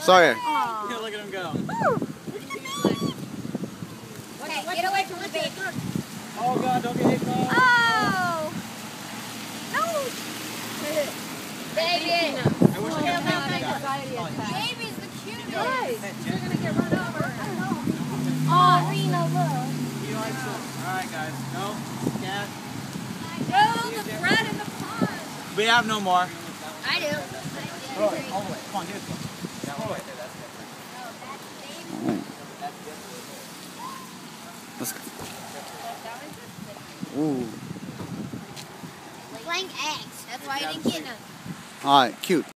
Sorry. Yeah, look at him go. Okay, get away from the baby. Oh God, don't get hit. Oh! No! Baby! I wish I could have Baby's the cutest. You're gonna get run over. Oh, Rena, look. Alright guys, go. Cat. No, the bread in the pond. We have no more. I do. All the way. Come on, give it to him. All the way. Let's go. Ooh. Playing eggs. That's why I didn't get none. Alright, cute.